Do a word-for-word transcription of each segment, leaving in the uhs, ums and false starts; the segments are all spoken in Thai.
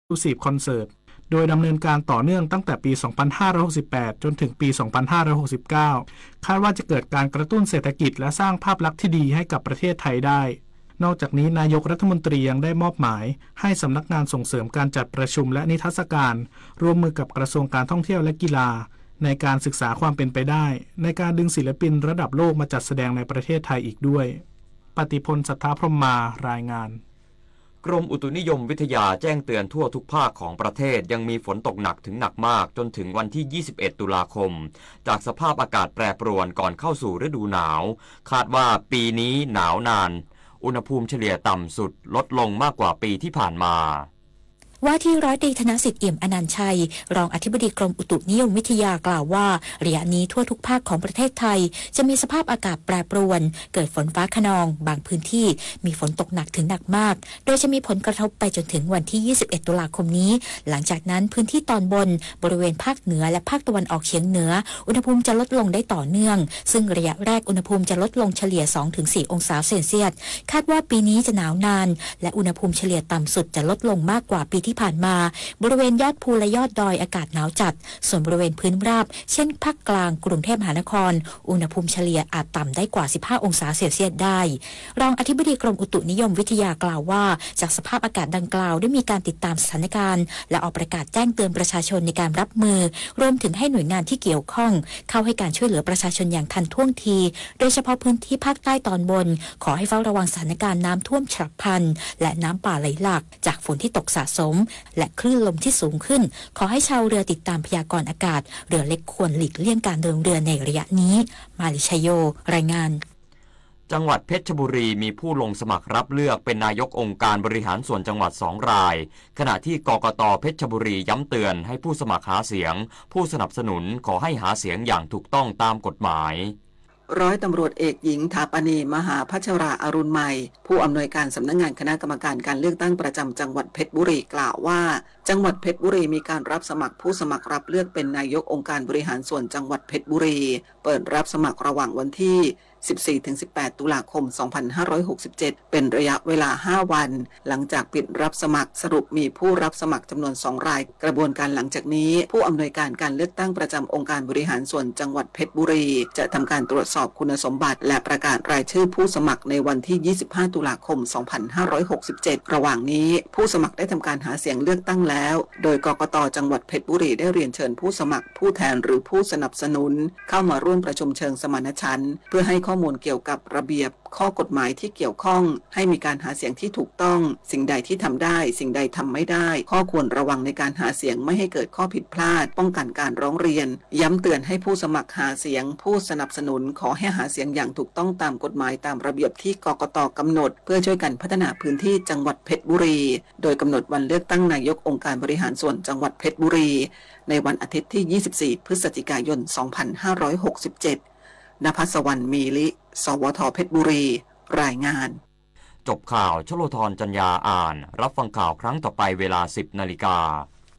Exclusive Concert โดยดำเนินการต่อเนื่องตั้งแต่ปี สองพันห้าร้อยหกสิบแปด จนถึงปี สองพันห้าร้อยหกสิบเก้า คาดว่าจะเกิดการกระตุ้นเศรษฐกิจและสร้างภาพลักษณ์ที่ดีให้กับประเทศไทยได้นอกจากนี้นายกรัฐมนตรียังได้มอบหมายให้สำนักงานส่งเสริมการจัดประชุมและนิทรรศการร่วมมือกับกระทรวงการท่องเที่ยวและกีฬาในการศึกษาความเป็นไปได้ในการดึงศิลปินระดับโลกมาจัดแสดงในประเทศไทยอีกด้วยปฏิพล สัทธาพรหมารายงานกรมอุตุนิยมวิทยาแจ้งเตือนทั่วทุกภาคของประเทศยังมีฝนตกหนักถึงหนักมากจนถึงวันที่ยี่สิบเอ็ดตุลาคมจากสภาพอากาศแปรปรวนก่อนเข้าสู่ฤดูหนาวคาดว่าปีนี้หนาวนานอุณหภูมิเฉลี่ยต่ำสุดลดลงมากกว่าปีที่ผ่านมาว่าที่ร้อยตรีธนสิทธิ์เอี่ยมอนันต์ชัยรองอธิบดีกรมอุตุนิยมวิทยากล่าวว่าระยะนี้ทั่วทุกภาคของประเทศไทยจะมีสภาพอากาศแปรปรวนเกิดฝนฟ้าคะนองบางพื้นที่มีฝนตกหนักถึงหนักมากโดยจะมีผลกระทบไปจนถึงวันที่ยี่สิบเอ็ดตุลาคมนี้หลังจากนั้นพื้นที่ตอนบนบริเวณภาคเหนือและภาคตะวันออกเฉียงเหนืออุณหภูมิจะลดลงได้ต่อเนื่องซึ่งระยะแรกอุณหภูมิจะลดลงเฉลี่ย สองถึงสี่ องศาเซลเซียสคาดว่าปีนี้จะหนาวนานและอุณหภูมิเฉลี่ยต่ำสุดจะลดลงมากกว่าปีที่ผ่านมาบริเวณยอดภูและยอดดอยอากาศหนาวจัดส่วนบริเวณพื้นราบเช่นภาคกลางกรุงเทพมหานครอุณหภูมิเฉลี่ยอาจต่ำได้กว่าสิบห้าองศาเซลเซียสได้รองอธิบดีกรมอุตุนิยมวิทยากล่าวว่าจากสภาพอากาศดังกล่าวได้มีการติดตามสถานการณ์และออกประกาศแจ้งเตือนประชาชนในการรับมือรวมถึงให้หน่วยงานที่เกี่ยวข้องเข้าให้การช่วยเหลือประชาชนอย่างทันท่วงทีโดยเฉพาะพื้นที่ภาคใต้ตอนบนขอให้เฝ้าระวังสถานการณ์น้ำท่วมฉับพลันและน้ำป่าไหลหลากจากฝนที่ตกสะสมและคลื่นลมที่สูงขึ้นขอให้ชาวเรือติดตามพยากรณ์อากาศเรือเล็กควรหลีกเลี่ยงการเดินเรือในระยะนี้มาลิชโยรายงานจังหวัดเพชรบุรีมีผู้ลงสมัครรับเลือกเป็นนายกองค์การบริหารส่วนจังหวัดสองรายขณะที่กกต.เพชรบุรีย้ำเตือนให้ผู้สมัครหาเสียงผู้สนับสนุนขอให้หาเสียงอย่างถูกต้องตามกฎหมายร้อยตำรวจเอกหญิงถาปณีมหาพัชราอรุณใหม่ผู้อำนวยการสำนักงานคณะกรรมการการเลือกตั้งประจำจังหวัดเพชรบุรีกล่าวว่าจังหวัดเพชรบุรีมีการรับสมัครผู้สมัครรับเลือกเป็นนายกองค์การบริหารส่วนจังหวัดเพชรบุรีเปิดรับสมัครระหว่างวันที่ สิบสี่ถึงสิบแปด ตุลาคม สองพันห้าร้อยหกสิบเจ็ด เป็นระยะเวลา ห้า วันหลังจากปิดรับสมัครสรุปมีผู้รับสมัครจำนวน สอง รายกระบวนการหลังจากนี้ผู้อำนวยการการเลือกตั้งประจำองค์การบริหารส่วนจังหวัดเพชรบุรีจะทำการตรวจสอบคุณสมบัติและประกาศรายชื่อผู้สมัครในวันที่ ยี่สิบห้า ตุลาคม สองพันห้าร้อยหกสิบเจ็ด ระหว่างนี้ผู้สมัครได้ทำการหาเสียงเลือกตั้งแล้วโดยกกต.จังหวัดเพชรบุรีได้เรียนเชิญผู้สมัครผู้แทนหรือผู้สนับสนุนเข้ามาร่วมประชุมเชิงสมานฉันท์เพื่อให้ข้อมูลเกี่ยวกับระเบียบข้อกฎหมายที่เกี่ยวข้องให้มีการหาเสียงที่ถูกต้องสิ่งใดที่ทำได้สิ่งใดทำไม่ได้ข้อควรระวังในการหาเสียงไม่ให้เกิดข้อผิดพลาดป้องกันการร้องเรียนย้ำเตือนให้ผู้สมัครหาเสียงผู้สนับสนุนขอให้หาเสียงอย่างถูกต้องตามกฎหมายตามระเบียบที่กกต.กำหนดเพื่อช่วยกันพัฒนาพื้นที่จังหวัดเพชรบุรีโดยกำหนดวันเลือกตั้งนายกองค์การบริหารส่วนจังหวัดเพชรบุรีในวันอาทิตย์ที่ยี่สิบสี่พฤศจิกายนสองพันห้าร้อยหกสิบเจ็ดณภัสวรรณมีลิสวทเพชรบุรีรายงานจบข่าวชโลธรจัญญาอ่านรับฟังข่าวครั้งต่อไปเวลา สิบ นาฬิกา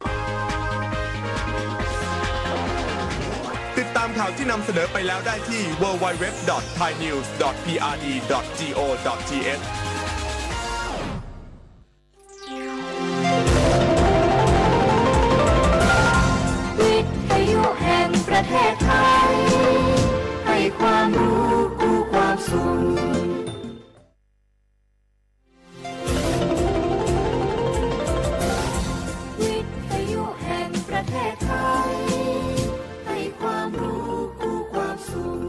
ติดตามข่าวที่นำเสนอไปแล้วได้ที่ ดับเบิลยู ดับเบิลยู ดับเบิลยู ดอท ไทยนิวส์ ดอท พี อาร์ ดี ดอท จี โอ ดอท ที เอชวิทยุแห่งประเทศไทยให้ความรู้กู้ความสุขวิทยุแห่งประเทศไทยให้ความรู้กู้ความสุข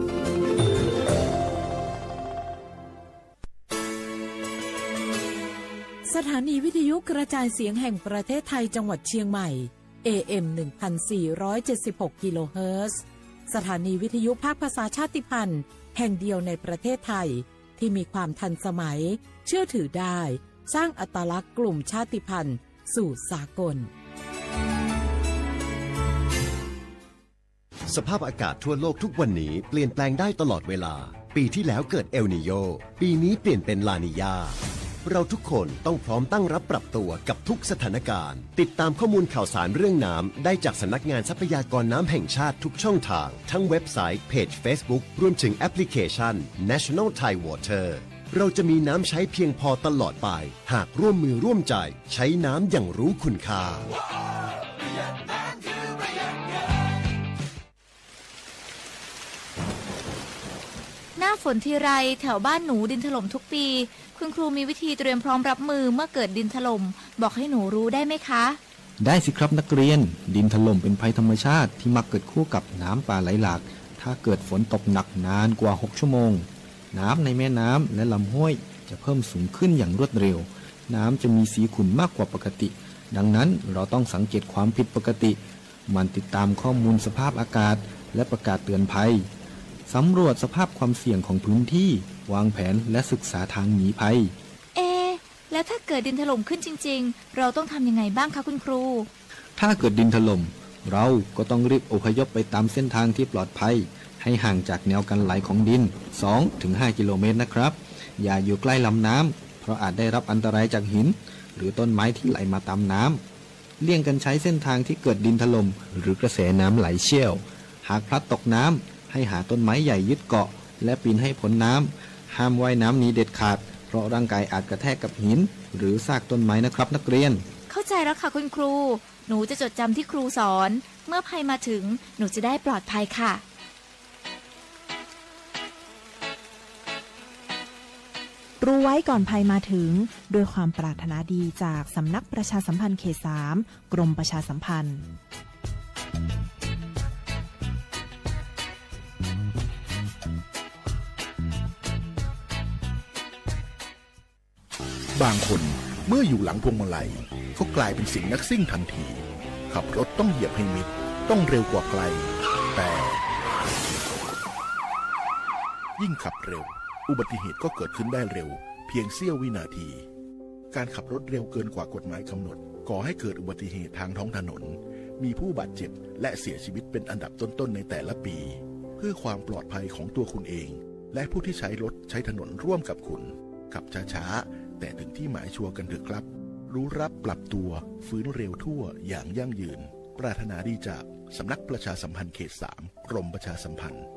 สถานีวิทยุกระจายเสียงแห่งประเทศไทยจังหวัดเชียงใหม่ เอ เอ็ม หนึ่งพันสี่ร้อยเจ็ดสิบหก กิโลเฮิรตซ์ สถานีวิทยุภาคภาษาชาติพันธุ์แห่งเดียวในประเทศไทยที่มีความทันสมัยเชื่อถือได้สร้างอัตลักษณ์กลุ่มชาติพันธุ์สู่สากลสภาพอากาศทั่วโลกทุกวันนี้เปลี่ยนแปลงได้ตลอดเวลาปีที่แล้วเกิดเอลนีโญปีนี้เปลี่ยนเป็นลานีญาเราทุกคนต้องพร้อมตั้งรับปรับตัวกับทุกสถานการณ์ติดตามข้อมูลข่าวสารเรื่องน้ำได้จากสำนักงานทรัพยากรน้ำแห่งชาติทุกช่องทางทั้งเว็บไซต์เพจ Facebook รวมถึงแอปพลิเคชัน National Thai Water เราจะมีน้ำใช้เพียงพอตลอดไปหากร่วมมือร่วมใจใช้น้ำอย่างรู้คุณค่าหน้าฝนทีไรแถวบ้านหนูดินถล่มทุกปีคุณครูมีวิธีเตรียมพร้อมรับมือเมื่อเกิดดินถล่มบอกให้หนูรู้ได้ไหมคะได้สิครับนักเรียนดินถล่มเป็นภัยธรรมชาติที่มักเกิดคู่กับน้ำป่าไหลหลากถ้าเกิดฝนตกหนักนานกว่าหกชั่วโมงน้ำในแม่น้ำและลำห้วยจะเพิ่มสูงขึ้นอย่างรวดเร็วน้ำจะมีสีขุ่นมากกว่าปกติดังนั้นเราต้องสังเกตความผิดปกติมันติดตามข้อมูลสภาพอากาศและประกาศเตือนภัยสำรวจสภาพความเสี่ยงของพื้นที่วางแผนและศึกษาทางหนีภัยเอแล้วถ้าเกิดดินถล่มขึ้นจริงๆเราต้องทำยังไงบ้างคะคุณครูถ้าเกิดดินถล่มเราก็ต้องรีบอพยพไปตามเส้นทางที่ปลอดภัยให้ห่างจากแนวกันไหลของดิน สองถึงห้า กิโลเมตรนะครับอย่าอยู่ใกล้ลำน้ำเพราะอาจได้รับอันตรายจากหินหรือต้นไม้ที่ไหลมาตามน้ำเลี่ยงกันใช้เส้นทางที่เกิดดินถล่มหรือกระแสน้ำไหลเชี่ยวหากพลัดตกน้ำให้หาต้นไม้ใหญ่ยึดเกาะและปีนให้พ้นน้ำห้ามว่ายน้ำหนีเด็ดขาดเพราะร่างกายอาจกระแทกกับหินหรือซากต้นไม้นะครับนักเรียนเข้าใจแล้วค่ะคุณครูหนูจะจดจำที่ครูสอนเมื่อภัยมาถึงหนูจะได้ปลอดภัยค่ะรู้ไว้ก่อนภัยมาถึงด้วยความปรารถนาดีจากสำนักประชาสัมพันธ์เขตสามกรมประชาสัมพันธ์บางคนเมื่ออยู่หลังพวงมาลัยก็กลายเป็นสิ่งนักซิ่งทันทีขับรถต้องเหยียบให้มิดต้องเร็วกว่าไกลแต่ยิ่งขับเร็วอุบัติเหตุก็เกิดขึ้นได้เร็วเพียงเสี้ยววินาทีการขับรถเร็วเกินกว่ากฎหมายกำหนดก่อให้เกิดอุบัติเหตุทางท้องถนนมีผู้บาดเจ็บและเสียชีวิตเป็นอันดับต้นๆในแต่ละปีเพื่อความปลอดภัยของตัวคุณเองและผู้ที่ใช้รถใช้ถนนร่วมกับคุณขับช้าๆแต่ถึงที่หมายชัวร์กันเถอะครับรู้รับปรับตัวฟื้นเร็วทั่วอย่างยั่งยืนปรารถนาดีจากสำนักประชาสัมพันธ์เขตสามกรมประชาสัมพันธ์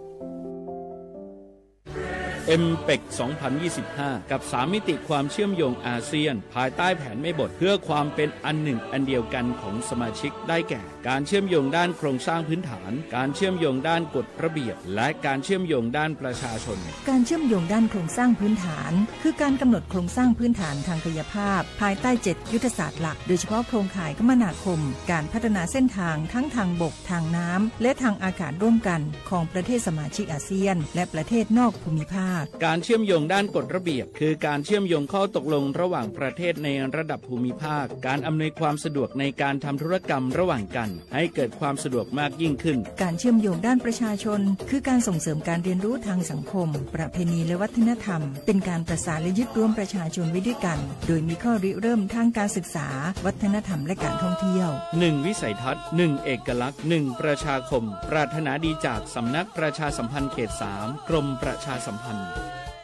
เอ็ม พี อี ซี สองพันยี่สิบห้า กับสามมิติความเชื่อมโยงอาเซียนภายใต้แผนแม่บทเพื่อความเป็นอันหนึ่งอันเดียวกันของสมาชิกได้แก่การเชื่อมโยงด้านโครงสร้างพื้นฐานการเชื่อมโยงด้านกฎระเบียบและการเชื่อมโยงด้านประชาชนการเชื่อมโยงด้านโครงสร้างพื้นฐานคือการกำหนดโครงสร้างพื้นฐานทางกายภาพภายใต้เจ็ดยุทธศาสตร์หลักโดยเฉพาะโครงข่ายคมนาคมการพัฒนาเส้นทางทั้งทางบกทางน้ำและทางอากาศร่วมกันของประเทศสมาชิกอาเซียนและประเทศนอกภูมิภาคการเชื่อมโยงด้านกฎระเบียบคือการเชื่อมโยงข้อตกลงระหว่างประเทศในระดับภูมิภาคการอำนวยความสะดวกในการทำธุรกรรมระหว่างกันให้เกิดความสะดวกมากยิ่งขึ้นการเชื่อมโยงด้านประชาชนคือการส่งเสริมการเรียนรู้ทางสังคมประเพณีและวัฒนธรรมเป็นการประสานและยึดรวมประชาชนไว้ด้วยกันโดยมีข้อริเริ่มทางการศึกษาวัฒนธรรมและการท่องเที่ยวหนึ่งวิสัยทัศน์หนึ่งเอกลักษณ์หนึ่งประชาคมปรารถนาดีจากสำนักประชาสัมพันธ์เขตสามกรมประชาสัมพันธ์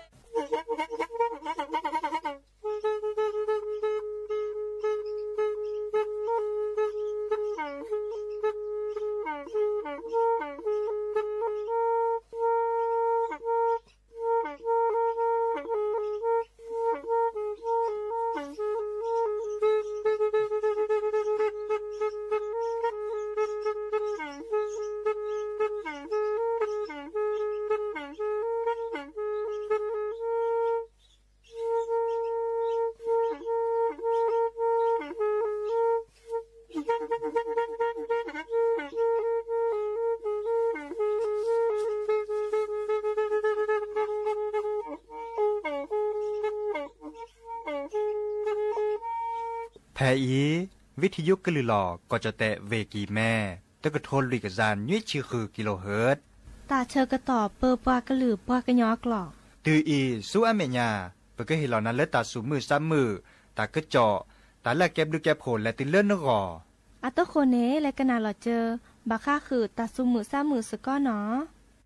แพอีวิทยุกลือหลอก็จะแตะเวกีแม่ตะกะทนลิกจานยุ้ยชื่อคือกิโลเฮิรตซ์ตาเชอกระตอบเปอปากระหลือปากระยอกหลอกตืออีสู้อเมญาเปก็เห็นเหล่านั้นและตาสูมือซ้ำมือตากระเจาะตาละแก็บดูแก็บโผลและติเลื่อนนกออัตโคเนและกนาหลอเจอบาค่าคือตาสูมือซ้ำมือสก้อเนาะ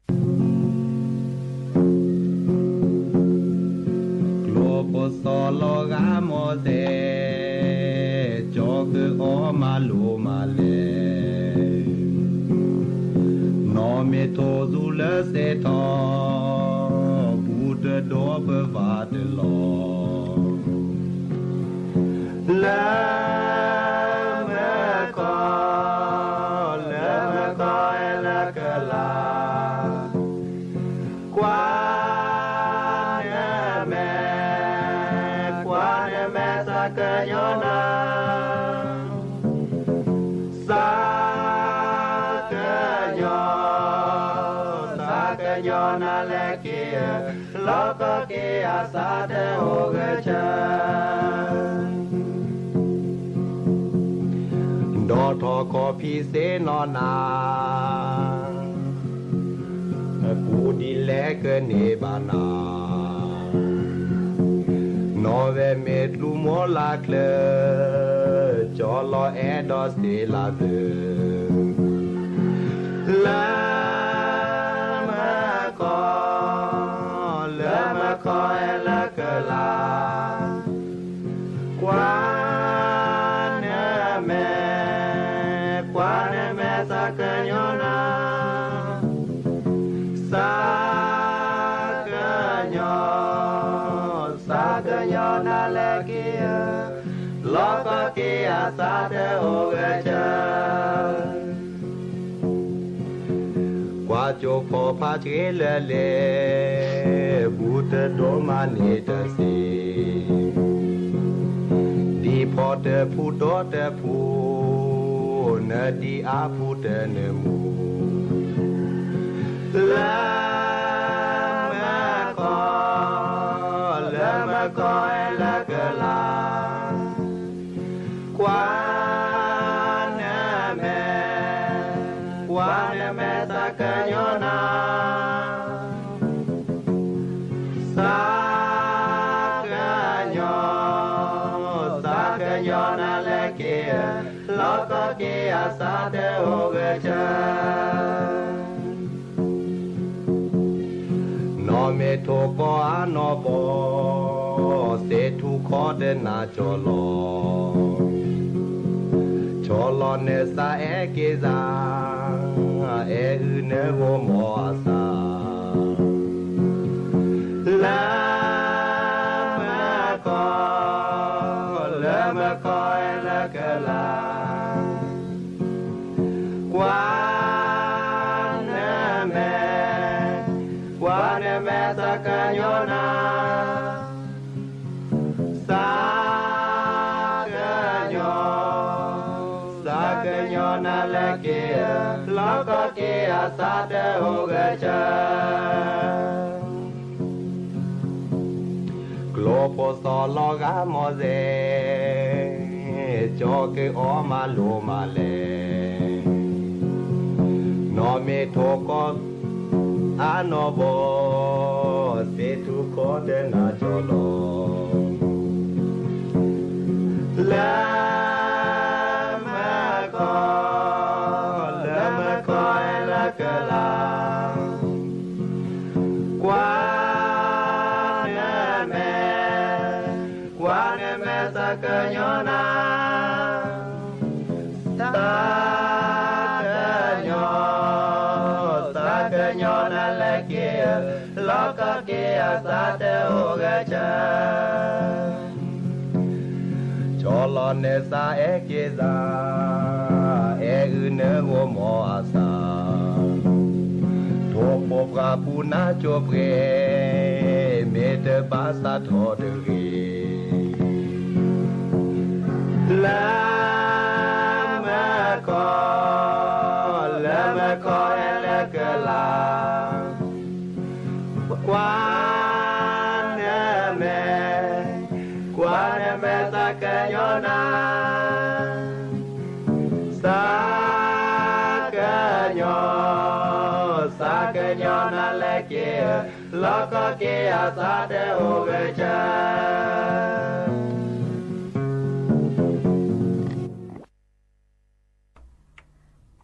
โกลโปโซโลกาโมเซจอคือโอมาลูมาเลนอเมโทซูเลเซทอบูเดโดบ per va de lo la me ko la me ko la ka la qua ne me qua ne me sa ka yo na sa ka yo sa ka yo na le ki lo ko ki a sa de ho ga cha do tho ko phi se no naกูดีแลกเนบานาโนเวเมตลูโมลาเคลจอลอแอดอสเตลาเดลามาคอลามาคอเอลากลากวาเนเมกวาเนเมสักโยนาsa ka nyo sa ka nyo na le kia lo ka kia sa de o ga cha qua cho pho pha che le le bu te do ma ni te si di pho te phu do te phu na di a phu te ne mu la ma ko la ma ko la ka la qua na me qua na me sa ka yo na sa ka yo sa ka yo na le ki lo ko ki a sa de ho ga cha no me to ko ano bo se tu ko de na cholo cholo ne sa e ke za e u ne wo mo sa la ma ko la ma ko la ka la qua me sa ka yo na sa ka yo sa ka yo na le ki lo ko ki a sa de ho ga cha globo so lo ga mo ze cho ke o ma lo ma le no me to ko ano bo se tu ko de na cholo la ma ko la ma ko la ka la qua na me qua na me sa ka yo na sa ka yo sa ka yo na le ki lo ka ki a sa te ho ga cha cholo ne sa e ki za e u ne wo mo a sa to po pra pu na cho pre me te ba sa tho de ri la ma ko la ma ko la ka la qua na me qua na me sa ka yo na sa ka yo sa ka yo na le ki lo ko ki a sa de ho ga cha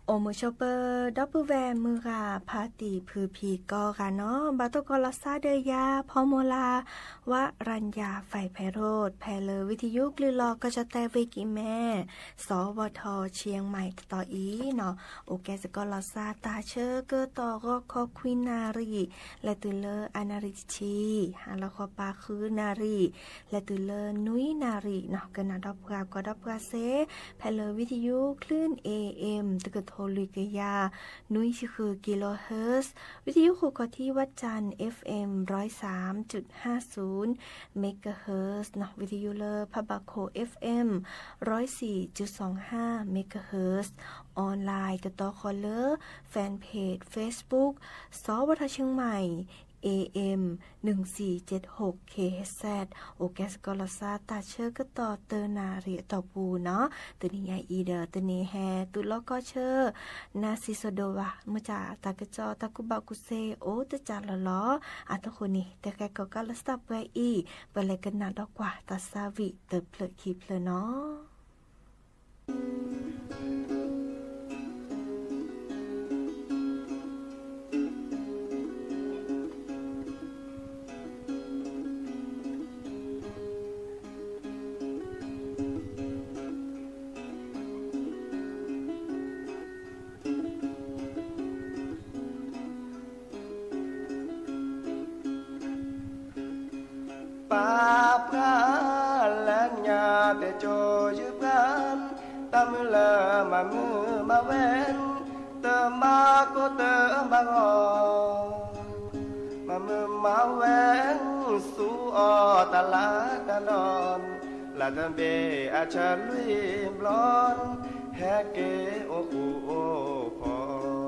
โอมชอปเปอร์ดับเบิลแวร์มือกาพาติพือพีกอค่ะเนาะบาตกอลซาเดยาพอโมลาวะรัญญาไฟไพโรธแพเลวิทยุกลือลอกจะแต่เวกิแม่สวทเชียงใหม่ต่ออีเนาะโอแกสกอลซาตาเชอเกอต่อก็คอควินนารีและตุเลออานาริชีฮาละคอปาคือนารีและตุเลอนุยนารีเนาะกันนาดับกาก็ดับกาเซแพเลวิทยุคลื่น เอ เอ็ม ตะกโทลิกยานุยคือกิโลเฮิรตซ์วิทยุคู่กที่วัดจันทร์ เอฟ เอ็ม หนึ่งร้อยสามจุดห้าศูนย์ เมกะเฮิรตซ์เนาะวิทยุเลอพะบาโค เอฟ เอ็ม หนึ่งร้อยสี่จุดสองห้า เมกะเฮิรตซ์ออนไลน์ติดต่อคอลเลอร์แฟนเพจ Facebook สวทเชียงใหม่ เอ เอ็ม หนึ่งสี่เจ็ดหก เค เอช แซด โอแกสกอลซาตาเชอร์ก็ต่อเตอร์นาเรียต่อปูเนาะตัวนี้ใหญ่อีเดอร์ตัวนี้แฮตุลก็เชอร์นาซิโซโดวะเมื่อจ่าตากระจอตากุบากุเซโอตจ่าละล้ออัตคนนี้แต่แกก็กาลสตับไว้อีเปเลยกันนาดอกกว่าตาซาวิเติบเพลคีเพลเนาะปาพระและญาแต่โจยืบกันตามมือละมามือมาเว้นเติมมาก็เติมบางอมามือมาเว้นสู่อตลาดตลอนลาตันเบอาชาลุยบลอนแฮเกโอคูโอพอ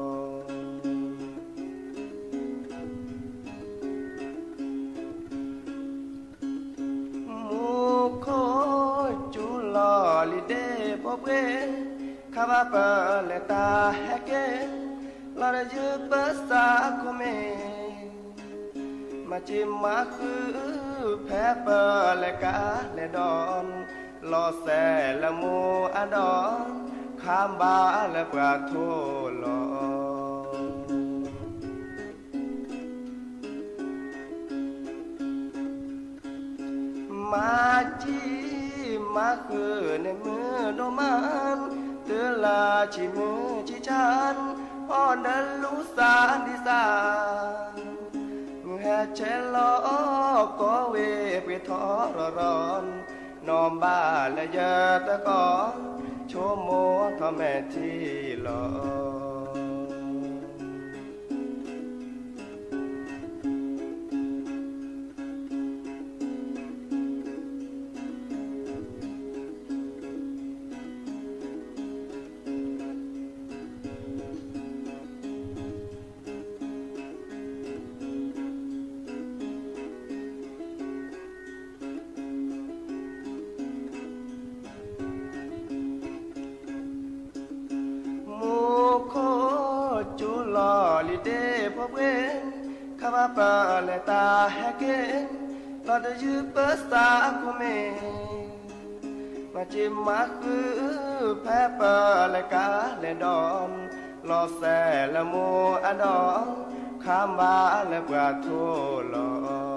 โคจูลอลิเดปอบเกคาบาเปเลตาแฮเกลาเรจูเปสาโคเมมาจิมาคือแพ้เปเลกาเลดอนลอแซละโมอดอนคามบาเลปราโทลอมาจีมาคือในมือโดมันเตือลาชีมือชีฉันอ่อนดันลูสานดิสานแห่เชลอก็เวไปทอรร้อนนอมบ้าและเยอะตะกอนโชโมทอแม่ที่หลอลิเดพบเวนคาบาปาเลตาแฮเกนลอดยืบสตาโคเมมาจิมาคือแพ้ปาเลกาเลดอนลอแซละโมอดอนคามบาเลปราโทลอ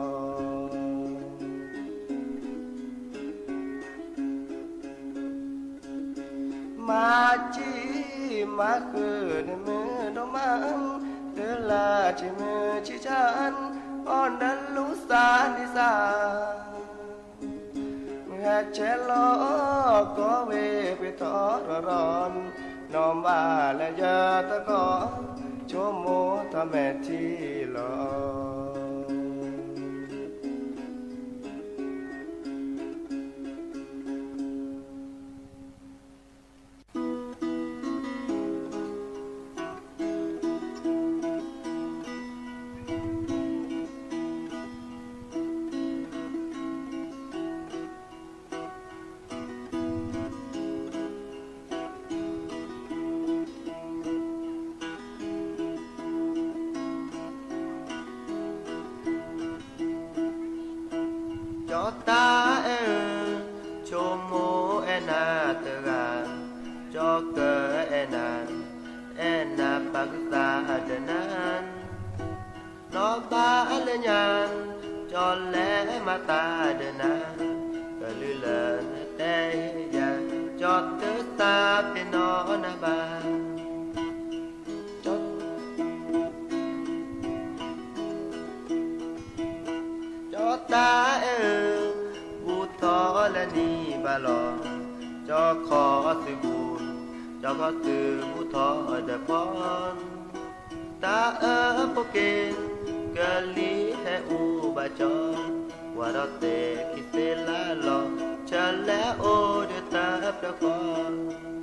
มาจีมาคือในมือดอกมันเดือลาชีมือชีฉันอ่อนดันลูสานดิสานแฮเชลอก็เวไปทอรร้อนนอมบาและยาตะกอนโชโมทำแม่ที่หลอตาเอโชโมเอนาเตกาจอกเกเอนาเอ bangsa denan no ba alenyan jole mata denan kalulan te ya jot ta pino na ba ta ơ bu thọ là ni ba lo cho khó sự buồn cho có sự bu thọ để pon ta ơ po kê cơ lý he u ba cho qua đó te khi se la lo cha lẽ ô để ta đã con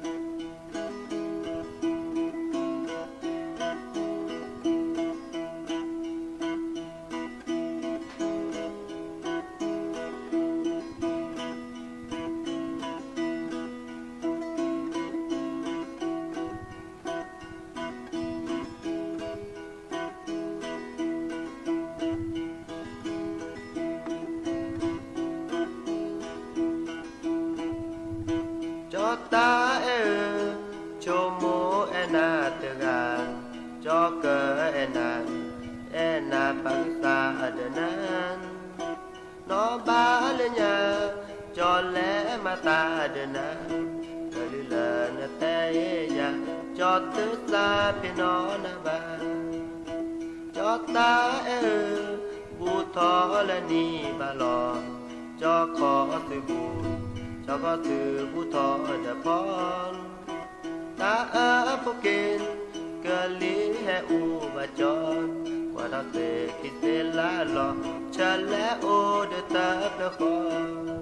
ta ơ cho mô ena te gan cho cơ ena ena bangsa adenan no ba le nya cho lẽ mata adenan kalila na te ya cho tu sa pino na ba cho ta ơ bu tho le ni ba lo cho khó sự buồn cho có từ bu thọ để pon ta ở phố kên cơ lý he u và chọn qua đó te khi te la lo cha lẽ ô để ta đã khó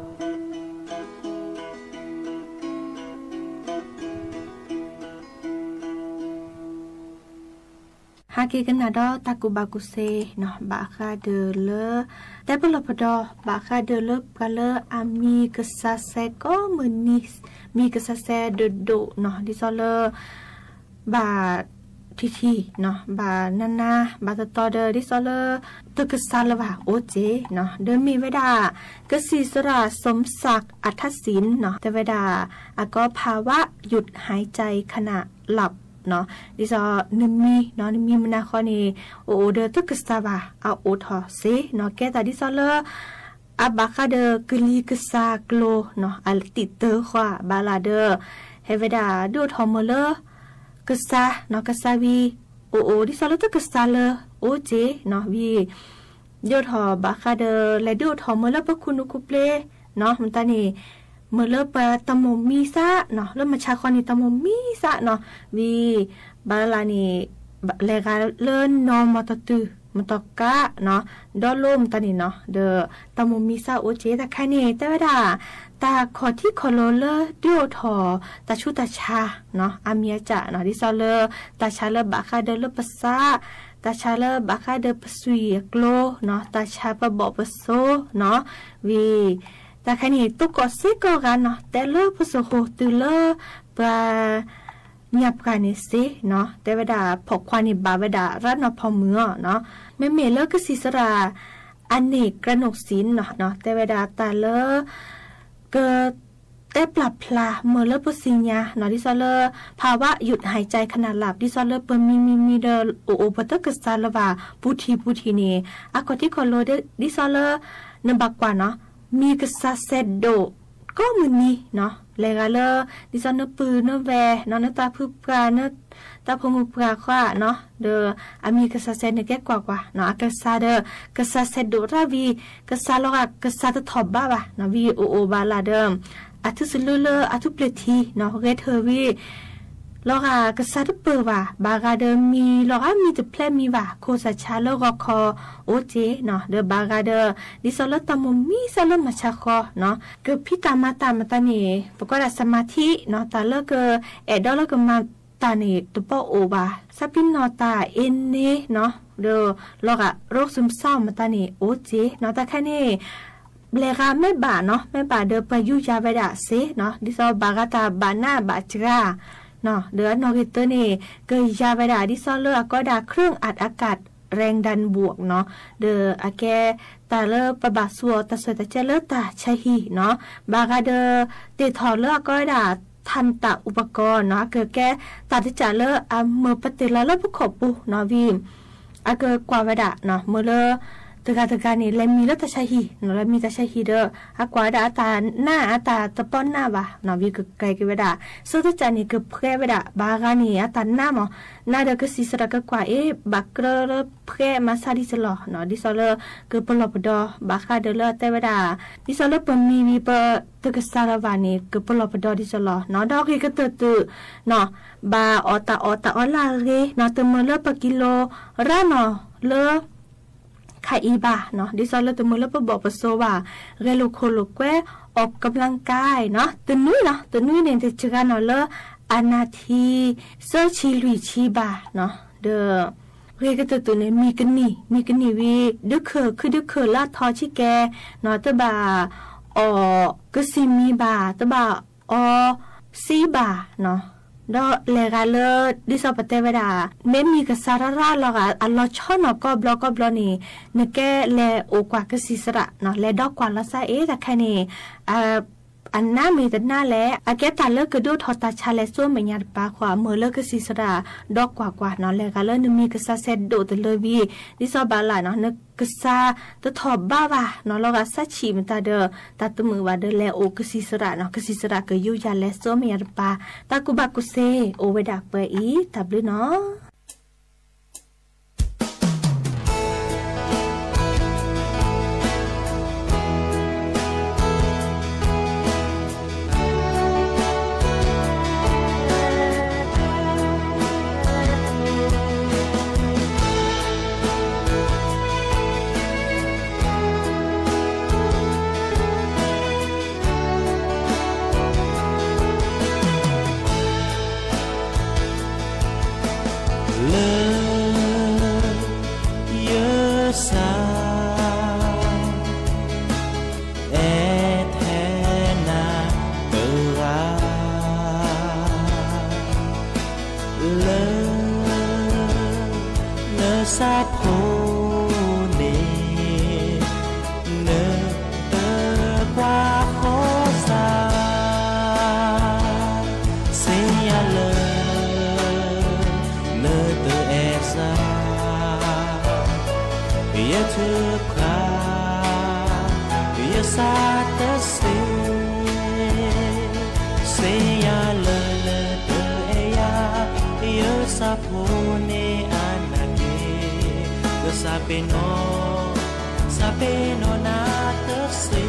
Haki kena do taku bakuse no baka de le developer do baka de le kala ami kesase ko menis mi kesase de do no di sole ba titi no ba nana ba to de di sole to kesale wa oje no de miเวดาก็สิสระสมศักดิ์อัธศิลป์เนาะแต่เวดาอะก็ภาวะหยุดหายใจขณะหลับเนาะดิซอนึมีเนาะนึมีมนาคอนี่โอเดตุกสตาบาเอาโอทอเซเนาะแกตาดิซอเลอะบาคาเดกลีกซากโลเนาะอัลติเตอควาบาลาเดเฮเวดาดูทอมเลกซาเนาะกซาวีโอโอดิซอเลตุกสตาเลโอเจเนาะวีเดทอบาคาเดและดูทอมเลปะคุนุคุเปเลเนาะมันตานี่เมื่อเลิกไปตมมีซะเนาะเริ่มมาชาคอนี่ตมมีซะเนาะวีบาลานี่เลกาเลินนอมตตือมตกะเนาะดอลมตานี่เนาะเดอตมมีซะโอเจตะแค่นี้แต่ว่าดาตาขอที่คอโลเลดิโอทอตาชุตาชาเนาะอาเมียจะเนาะดิซอเลตาชาเลบาคาเดเลปซาตาชาเลบาคาเดปสุยกโลเนาะตาชาปะบอปโซเนาะวีแต่แค่นี้ตุกก็ซิก็กันเนาะแต่เลิกผู้สูงตือเลิกปลาเงียบกันนี่สิเนาะแต่เวลาพกควานิบาเวลารัดนพอมือเนาะแม่เมเลิกก็สิสระอันนี้กระหนกศิลเนาะเนาะแต่เวลาตาเลิกเกิดแต่ปรับพลาเมื่อเลิกปุสิญญาเนาะดิซอเลอภาวะหยุดหายใจขณะหลับดิซอเลอเปิดมีมีมีเดอโอโอปตะกษาละว่าปูทีปูทีนี่อะกอที่คอโลเดดิซอเลอนบักกว่าเนาะมีกษัตริย์เซดโดก็มือนี้เนาะเลยกันเลยดิฉันเนปืนเนแวเนาะเนตาพึบกาเนตาพมุปกาขวาเนาะเดออามีกษัตริย์เซดเนี่ยแก่กว่ากว่าเนาะกษัตริย์เดอกษัตริย์เซดโดราวีกษัตริย์โลกกษัตริย์ทอบบ้าบ่ะเนาะวีโอโอบาลาเดิมอาทุสุลเลอาทุเปลทีเนาะเรเทอวีโลกกษัตริย์เปิดว่าบากาเดมีโลกมีแต่เพลมีว่าโคสัชาโลกคอโอเจเนาะเดบากาเดดิสโลตามมีสโลมาชาคอเนาะก็พิตามาตามาตานี่ปกติสมาธิเนาะตาเลิกเอดอลก็มาตานี่ตุปโอบาซาปินนอตาเอ็นเนเนาะเดโลกโรคซึมเศร้ามาตานี่โอเจเนาะแต่แค่นี้เลกาไม่บาเนาะไม่บาเดไปยุยาเวดาเซเนาะดิสบากาตาบานาบาจราเนาะเดือนนอกิเตอร์นี่เกยยาเวดาดิซอเลอร์ก็ดาเครื่องอัดอากาศแรงดันบวกเนาะเดออาแกตาเลอปะบาสัวตาสวยตาเจเลอตาชัยฮีเนาะบากาเดเตทอเลอก็ดาททันตะอุปกรณ์เนาะเกิดแก่ตัดที่จะเลออ่ะเมื่อปฏิละเลผู้ขบปุเนาะวีมอ่ะเกิดกว่าเวดาเนาะเมื่อเลอตะการตะการนี่เลยมีแล้วแต่ใช่ฮีเนาะแล้วมีแต่ใช่ฮีเด้ออ่ะกว่าดาตาหน้าอ่ะตาตะป้อนหน้าบ่ะเนาะวีก็ไกลกันเวดาซึ่งที่จะนี่ก็เพื่อเวดาบางานี่อ่ะตาหน้าหมอหน้าเด็กก็สิสระก็กว่าเอ๊ะบักเกอร์เพื่อมาซาดิสลอเนาะดิสเลอก็ปลอบดอบักคาเดลแต่เวดาดิสเลอปมีมีปตะกสารวานี่ก็ปลอบดอดิสลอเนาะดอกก็ตื่นตื่นเนาะบาออตาออตาออลาเรเนาะเตมเลอปกิโลระเนาะเลอไข่อีบาเนาะดิซอลเลตมือแล้วปบอกปโซว่าเรโลโคโลเกออกกำลังกายเนาะตนุ้ยเนาะตนุ้ยเนี่ยจะเจอกันเนาะเลอนาทีเซอร์ชิลุยชีบาเนาะเดอเรก็ตัวตัวเนี่ยมีกันนี่มีกันนี่วีดึกเคอคือดึกเคอลาทอชิแกเนาะตะบาออกึซิมีบาตะบาออซีบาเนาะดอเลกาเลดิสอปเตเวดาเมมีกษาระราลอกอัลลอชอนก็บล็อกก็บล็อกนี่นแกเลโอกว่ากสิสระเนาะเลดอกกว่าละซาเอแต่แค่นี้อ่าอันน่ามีแต่หน้าแลอาแกตาเลิกกระดูทอตาชาเลส่วนไม่ยาปาขวาเมื่อเลิกกสิสระดอกกว่ากว่าเนาะเลกาเลนึมีกษาเซดโดตเลยวีดิสอบาลาเนาะนึกกษาตะทอบบ้าว่าเนาะเราก็สัชีมันตาเดอตาตมือว่าเดอแลโอกสิสระเนาะกสิสระก็อยู่ยาเลส่วนไม่ยาปาตากุบักกุเซโอเวดักเปอีตับเลยเนาะ Sapeno, sapeno na tersi.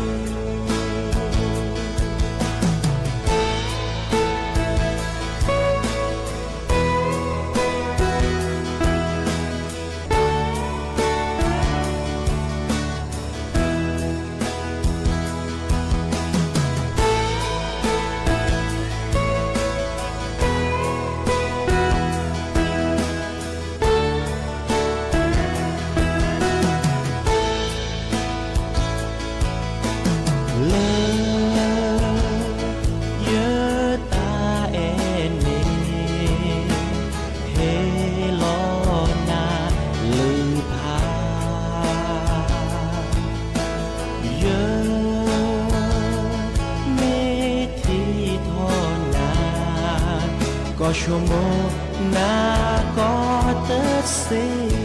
Shomo na ko te se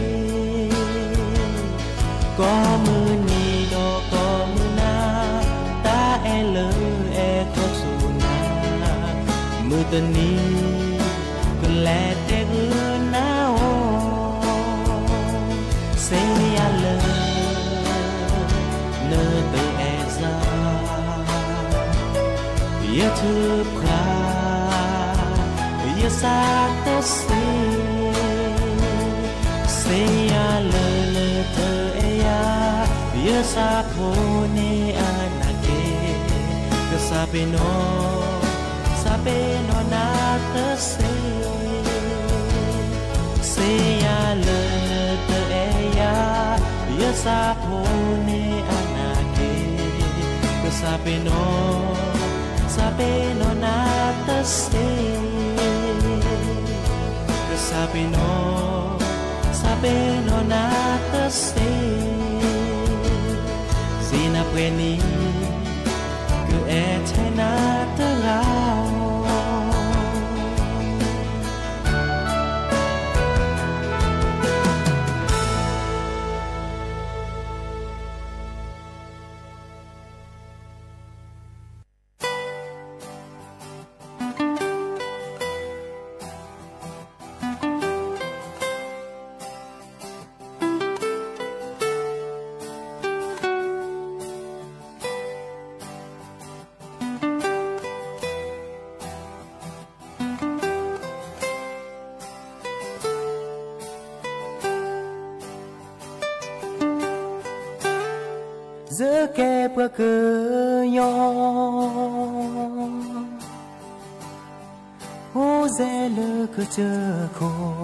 ko mu ni do ko mu na ta e le e ko su na mu te ni ko le te na o se ya le ne te e za ye tu kra sa te se se ya le le te ya ye sa po ne anake ke sa pe no sa pe no na te se se ya le le te ya ye sa po ne anake ke sa pe no sa pe no na te se Sapino, sapino na te se Sina pweni, ke e te na te lao แก่เพื่อเกยอโอ้เซเลก็เจอโค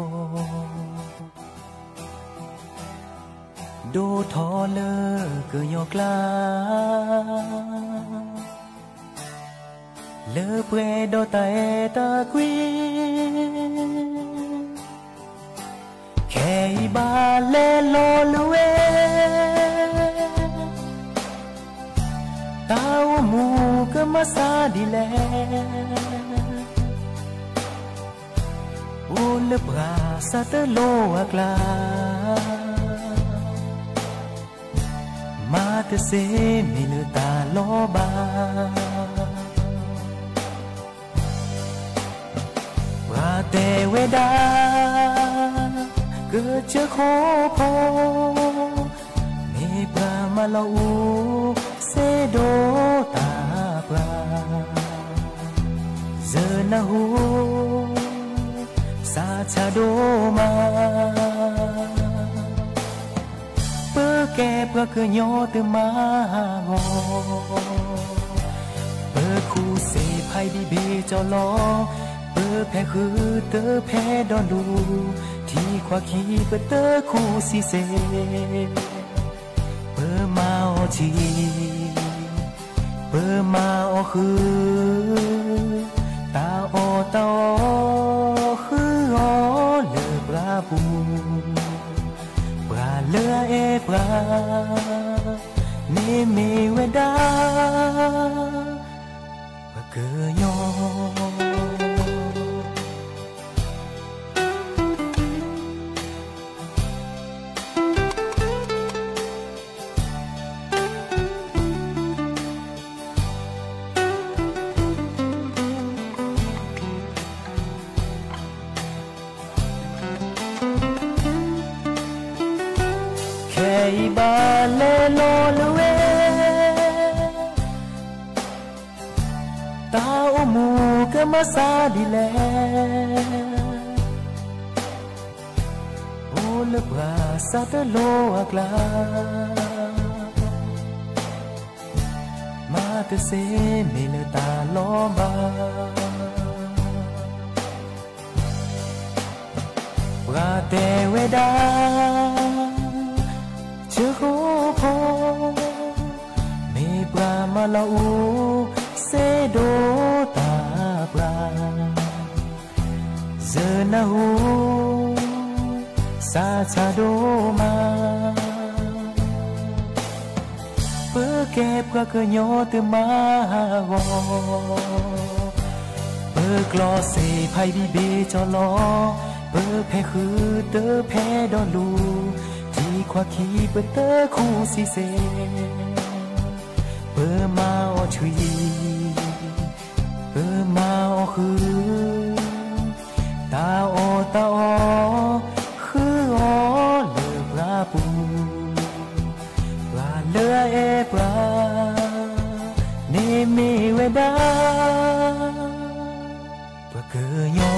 โดทอเลก็ยอกลาเลเปรโดตาเอตาควีแค่บาเลโลลเวตาวมูก็มาซาดิแลโอเลบราซาเตโลอักลามาเตเซมิลตาโลบาว่าเตเวดาเกิดเจอโคโพเมปรามาลาอูเซโดตาปราเจอนาหูซาชาโดมาเปิแก่เพื่อคือยอเตมาโงเปิคู่เสไพบีเบจอลอเปิแพ้คือเตอแพ้ดอนดูที่ควาคีเปิดเตอคู่สีเสเปิมาอชีเปิมาอคือตาโอตาคืออเลบราบูปราเลเอปราเนเมเวดาปะเกยอบาเลโลลเวตาอมูก็มาซาดิแลโอเลบราซาเตโลอักลามาเตเซเมเลตาโลบาปราเตเวดาเจอโคโพเมปรามาลาอูเซโดตาปราเจอนาหูซาชาโดมาเปิแก่เพื่อเกยอเตมาโงเปิกลอเซไพบีเบจอลอเปิแพ้คือเตอแพ้ดอนลูควาคีเปิดเตอคู่สีเสเปิดมาอชวีเปิดมาอคือตาโอตาโอคืออเลบราปูปราเลเอปราเนเมเวดาปะเกยอ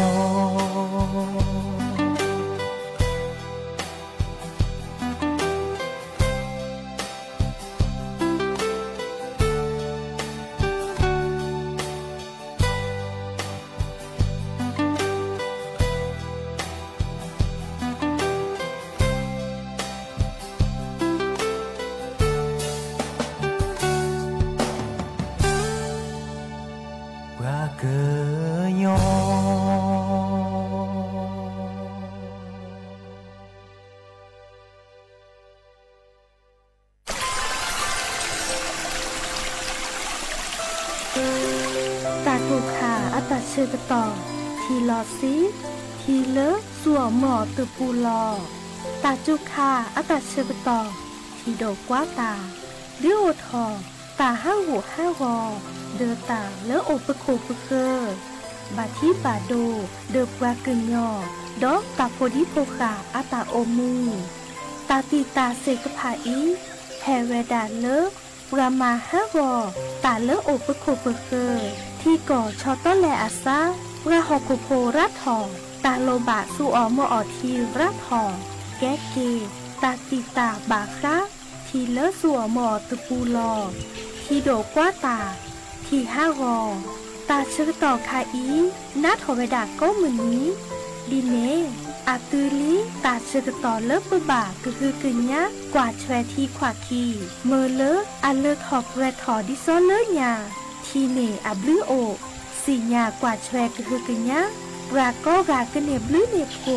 ชื่อกต่อทีลอซีทีเลสัวหมอตือปูลอตาจุคาอากาศชื่อกต่อทีโดกว่าตาเลี้ยวทอตาห้าหูห้าวอเดือตาเลอโอปะโคปะเกอบาที่บาโดเดือบวากึนยอดอกตาโพดิโพคาอาตาโอมูตาตีตาเซกพาอีแฮเวดาเลรามาห้าวอตาเลอโอปะโคปะเกอที่ก่อชอต้นแลอาซาราหกุโพรัดทอตาโลบะสูออมออทีรัดทอแกเกตาติตาบาคราททีเลอะสัวหมอตะปูลอทีโดกว่าตาทีห้ารอตาเชื่อต่อคาอีนัดหอเวดาก็เหมือนนี้ดีเนอาตือลีตาเชื่อต่อเลิกบ่บ่าก็คือกึ่งยะกว่าแชวทีขวาคีเมื่อเลอะอาเลิกหอบแวดถอดิซ้อนเลิกยาทีเนอาบลื้อโอสีญากว่าแชวก็คือกึ่งยะรากก็รากกเนบลื้อเนบโก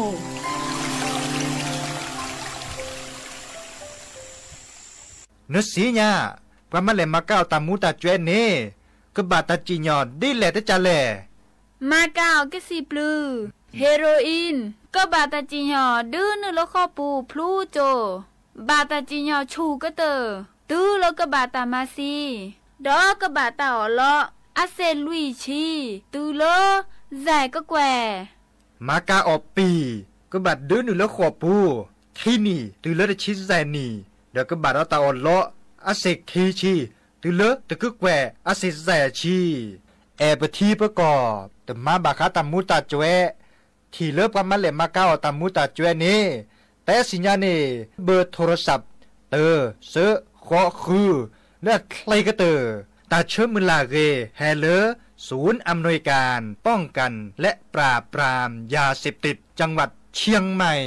นึกสีญาปะมะเลมาเก้าตามูตาจวยเนกบาตาจีญอดีแลตะจะแลมาเก้าก็สิปลือเฮโรอีนก็บาตาจีญอดื้อนึแล้วข้อปูพลูโจบาตาจีญอชูก็เตอตื้อแล้วก็บาตามาซีดอก็บาตาอเลาะอาเซลุยชีตื้อเลอแซก็แกวมาเก้าออปีก็บาดื้อนึแล้วข้อปูที่นี่ตื้อเลอตะชิแซนี่เดี๋ยวก็บาตาอเลาะอาเซคีชีตือเลตะกึกแวอาเซแซชีแอบทีประกอบแต่มาบาคาตามูตาจวยที่เลิกปะมาเลมาก้าวตามูตาจวยนี่แต่สิญญานี่เบอร์โทรศัพท์เตอเซขอคือเลือกใครก็เตอตาเชื่อมือลาเรแฮเลศูนย์อำนวยการป้องกันและปราบปรามยาเสพติดจังหวัดเชียงใหม่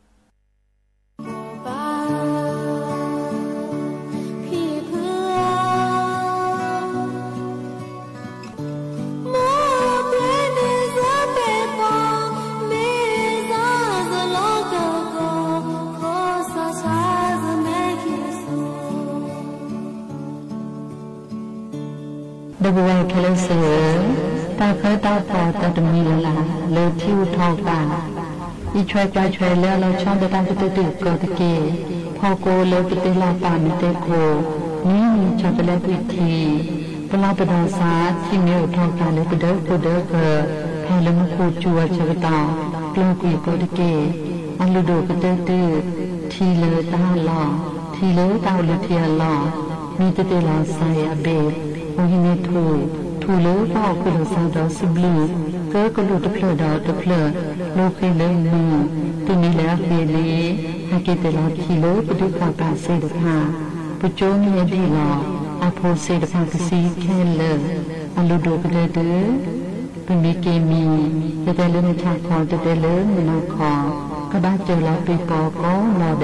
ดบวยเคลเสือตาเคยตาปอตาดมีละลาเลทิวทองตาอีช่วยกายช่วยแล้วเราชอบได้ตามปฏิติกอตะเกพอโกเลปฏิลาปามิเตโกนี่มีชอบไปแล้วพิธีปลาปดาสาที่มีทองตาเลปเดอปเดอเพอแพลมคูจัวชวตากลกุยกอตะเกอันลูโดปเตตือทีเลตาหล่อทีเลตาเลเทียหล่อมีตติลาไซอเบโอหิเนทูทูเลป้ากุลสาดอสบลูเกิกลุตเพลดอตเพลโลเคเลมือตุนีแล้วเฟลีฮาเกเตลาคิโลปดุกาปาเซดพาปุโจมียดีลออาโพเซดพากสีแค่เลอลูโดกเดเดเป็นมีเกมีแต่แต่เลนชาคอแต่แต่เลมนาคอกบ้าเจอลาปีปอก็ลอเด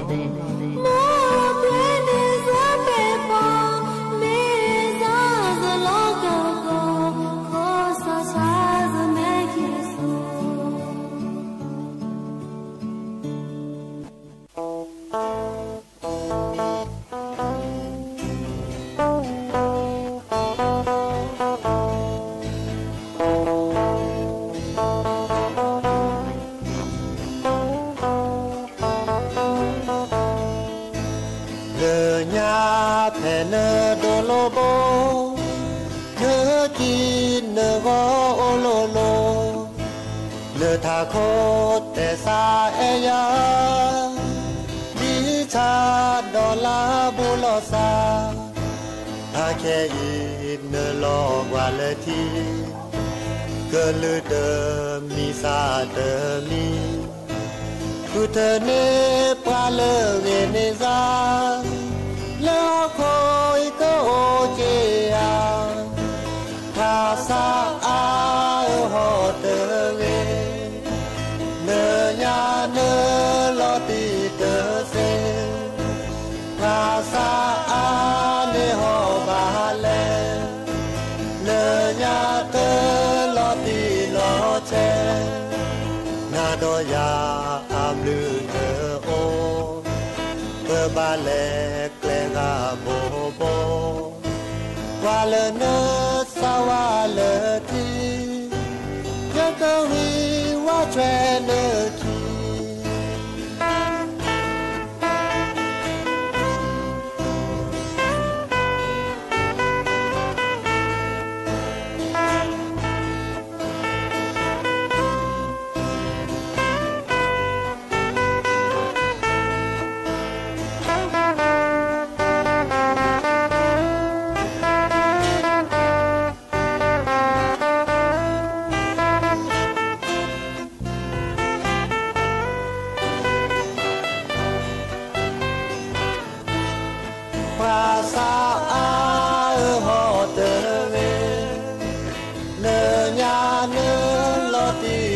ทาโคเตซาเอยาดิชาดอลาบุลอซาทาเคอินเนลอกวาเลทีเกลือเดมีซาเดมีกุเทเนปาเลเวเนซาลาโคอิโกเจียทาซาอาโฮเตเวเนญาเนลอติเตเซภาษาอาเนโฮบาเลเนญาเตลอติลอเชนาโดยาอัมลือเตโอเตบาเลเกลงาโบโบวาเลเนสาวาเลทียังกวีว่าแทนที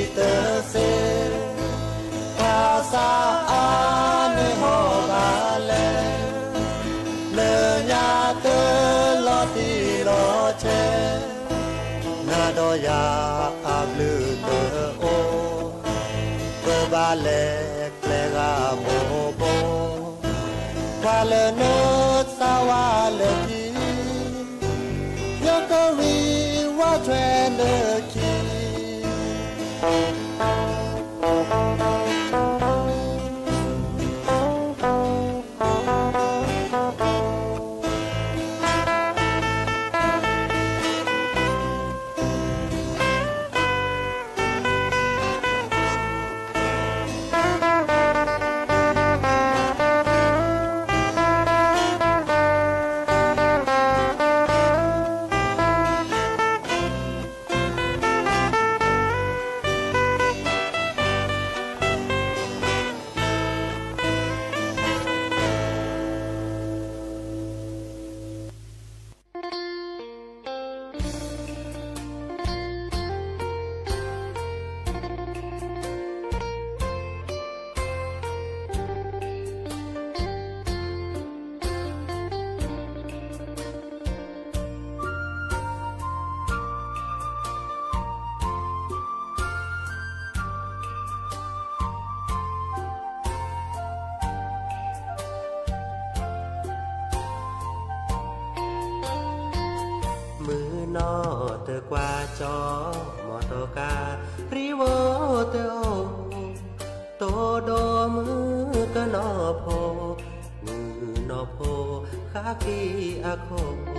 เตอเซภาษาอาเนโฮบาเลเลญาเตลอตีลอเชนาดอยาอาบลือเตอโอเบบาเลเกลกาโบโบวาเลโนสาวาเลกียกวีว่าเทรนเดอร์คีนอเตกว่าจอมอโตการิโวเตโอโตโดมือกะนอโพมือนอโพคากีอะโค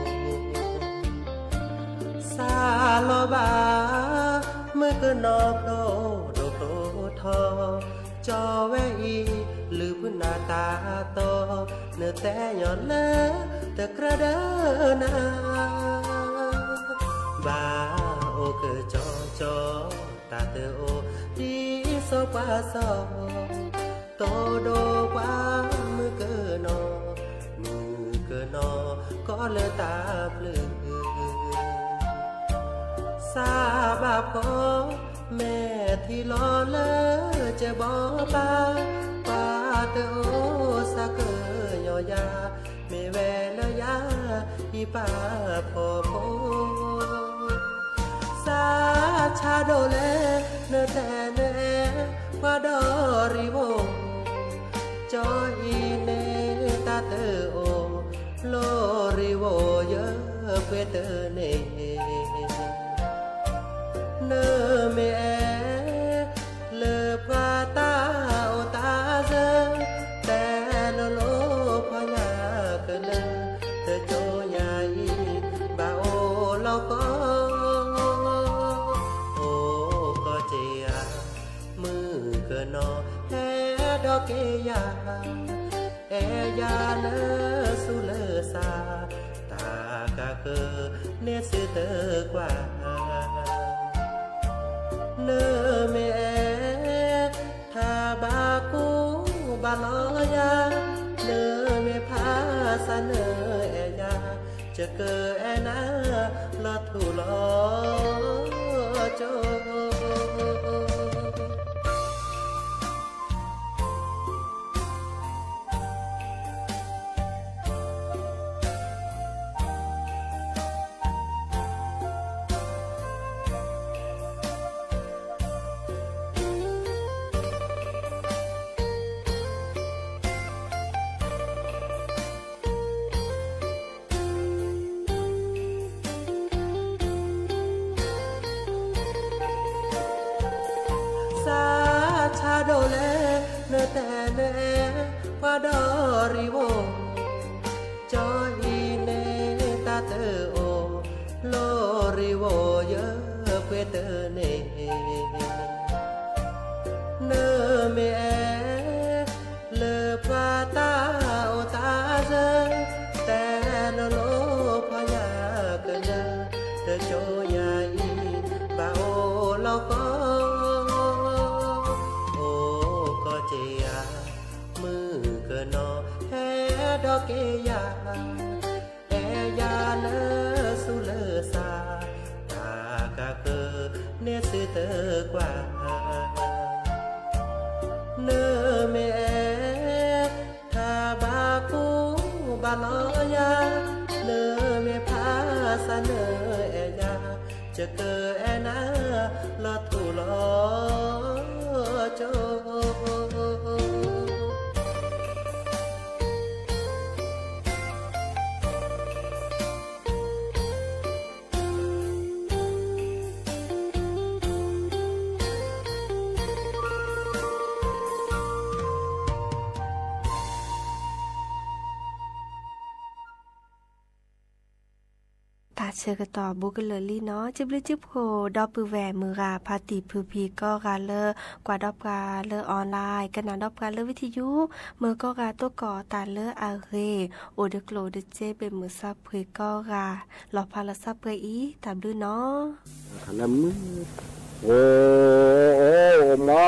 ซาโลบามือกะนอโพโดโตทอจอเวอีลือพนาตาโตเนแต่ยอนเลตะกระเดนาบาโอเกจอจอตาเตโอดีโซปาโซโตโดวามือเกนอมือเกนอก็เลยตาเพลือซาบาพอแม่ที่รอเลอจะบอกปาปาเตโอสักเกยอยาไม่แวลยาอีปาพอพอซาชาโดเลเนแต่เนวาดอริโวจออีเนตาเตโอโลริโวเยเปเตเนเนเมเลปาตาโอตาเซแต่โลโลพญาเกเลเตโจยาอีบาโอโลก็นอแฮดอกเกยาเอยาเลสุเลซาตากะเกเนสิเตกว่าเนเมทาบากูบาลอยาเนเมพาสะเนเอยาจะเกแอนาลอทุลอโจชาโดเลเนแต่เนวาดอริโวจออีเนตาเตโอโลริโวเยเปเตเนเนเมเลปาตาโอตาเซแต่โลโลพญาเกเลเตโจยาอีบาโอโลก็นอแฮดอกเกยาเอยาเลสุเลซาตากะเกเนสิเตกว่าลอยาเนอเมพาสเนอเอยาจะเกอแอนาลอตุลอโจเชื่อกันต่อบุกเลยลี่เนาะจิบลิจิบโหดอปือแหวมือราพาติพือพีก็กาเลอกว่าดอบกาเลอออนไลน์กันนาดอบกาเลอวิทยุมือก็กาตัวก่อตาเลออาเรโอเดโกลเดเจเป็นมือซับเพก็กาหลอพาลซับเพอีตามด้วยเนาะละมือโอ้มา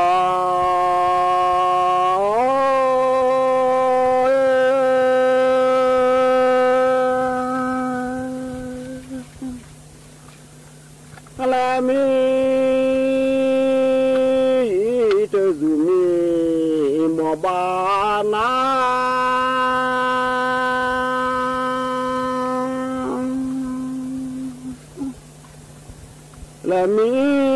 มีเตจุมีมอบานาและมี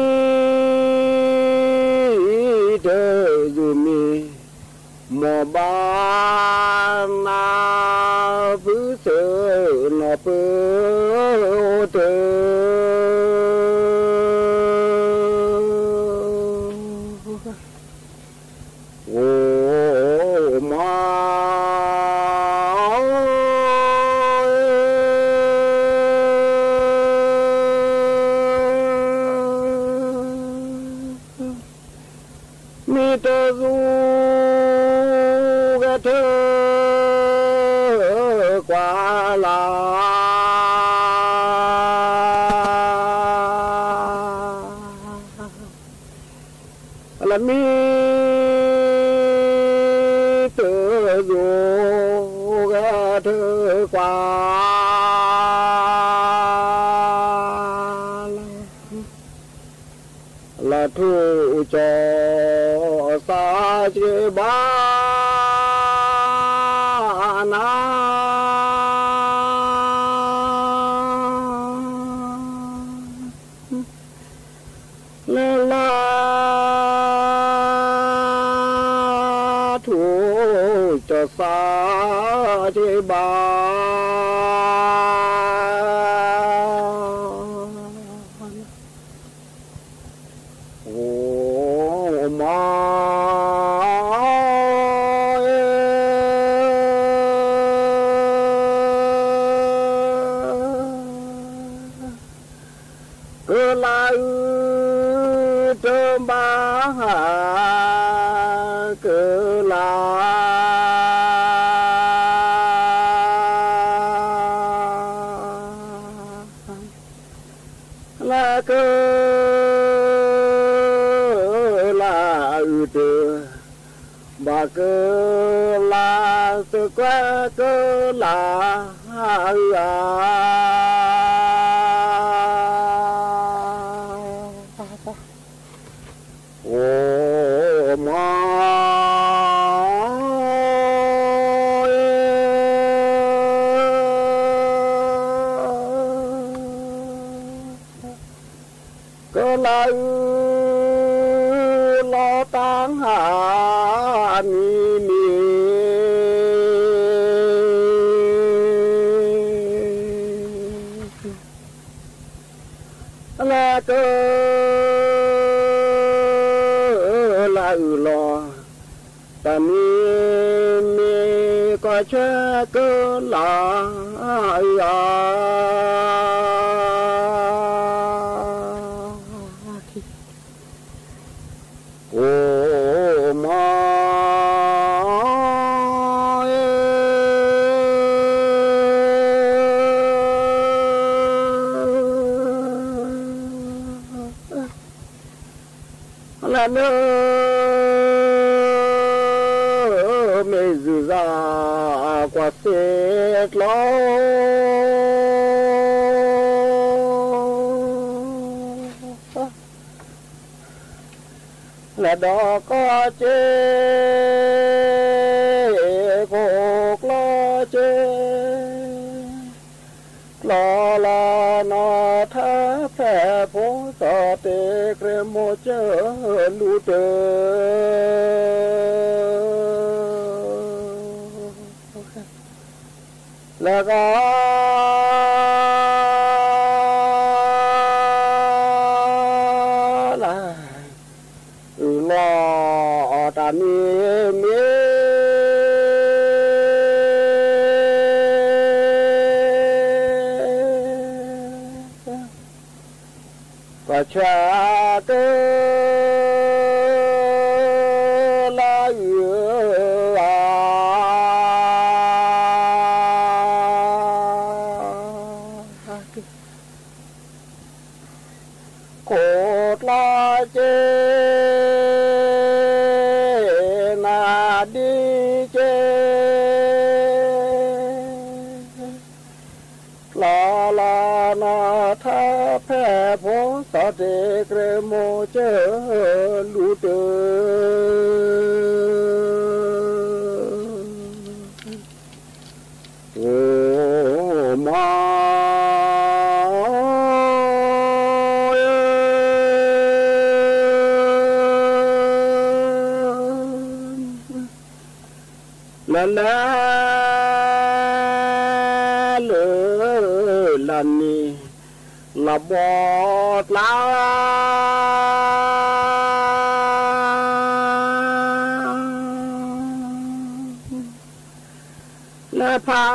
เตจุมีมอบานาผู้เสนอเปเตมีเธออยู่กับเธอกว่าละทุจอสาเจบานาละลาจะสาเจบาโอ้มาเออลาเติมบาเกลาเกลาอุตบาเกลาสกว่าเกลาโอ้มาลาลอตังหามีมีละเกลาลอตามีมีก็เชื่อเกลาโอ้มาละเนอเมซุซากว่าเสตลอและดอกก็เจโกกลอเจเตเกรโมเจลูเตแล้วก็ล่ะอือลอตามีมีประชาเตลาเอือโคตรลาเจนาดีเจลาลานาทาแพ่โพสเตเกรโมเจลูเตโอมาละละเลลันนีละบอดลาและพา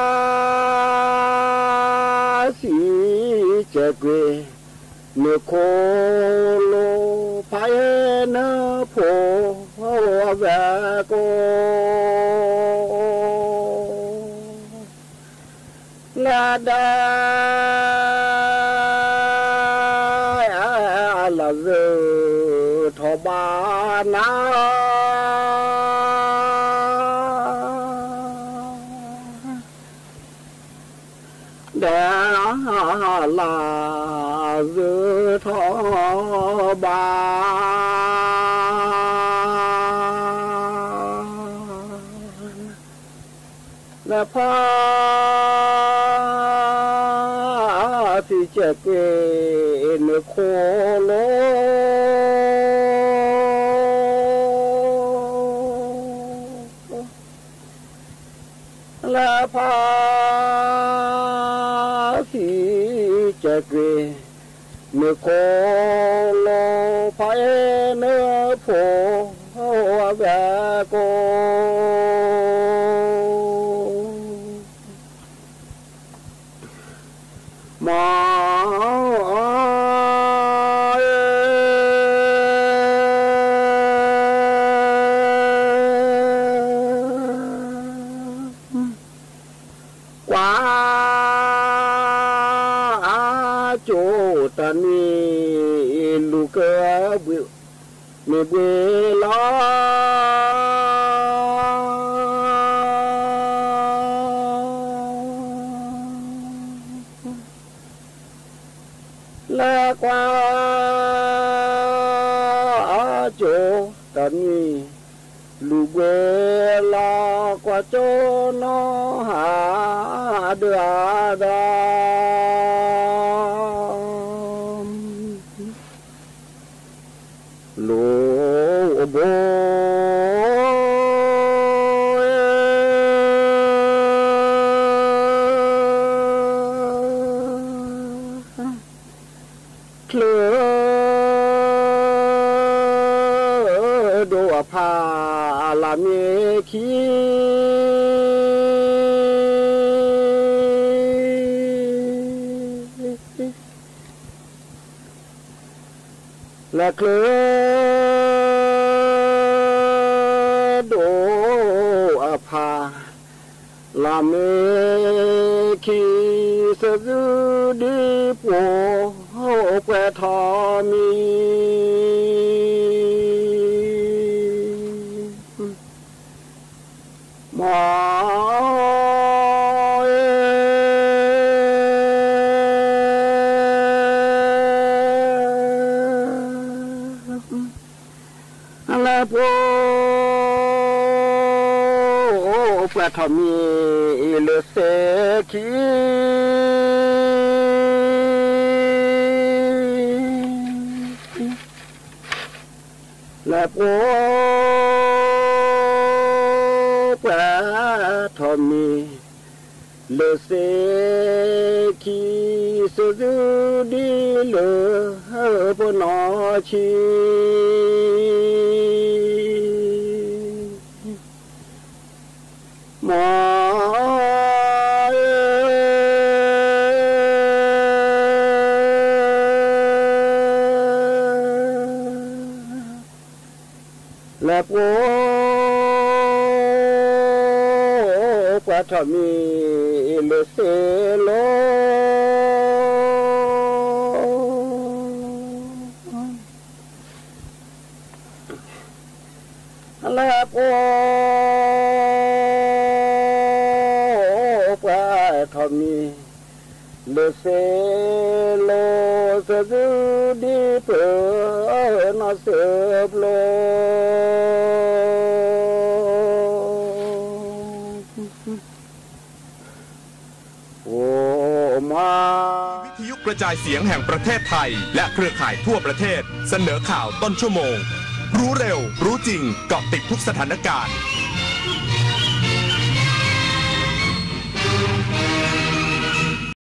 สีเจเกเนโคโลพายเนโพแวโกละดาละเวทบานาเดลาเวทบาและพาที่จะเกณฑ์โคโลและพาที่จะเกณฑ์โคโลพายเนโพแวโกมากว่าโจตานีลูกเบือมีเบลาและกว่าโจตานีลูกเวลากว่าโจนอหาเดือดามโลโบเคลโดพาลาเมคีและเคลโดอภาลาเมคีสะดุดีโปแปรทอมีหมอและโปแปรทอมีเลเสคีและโปแปรทอมีเลเซคีสุดูดีเลปนอชีมอและโปกว่าทมีเลเซโลและโปกว่าทมีเลเซโลสะดูดีเปนอเสบโลวิทยุกระจายเสียงแห่งประเทศไทยและเครือข่ายทั่วประเทศเสนอข่าวต้นชั่วโมงรู้เร็วรู้จริงเกาะติดทุกสถานการณ์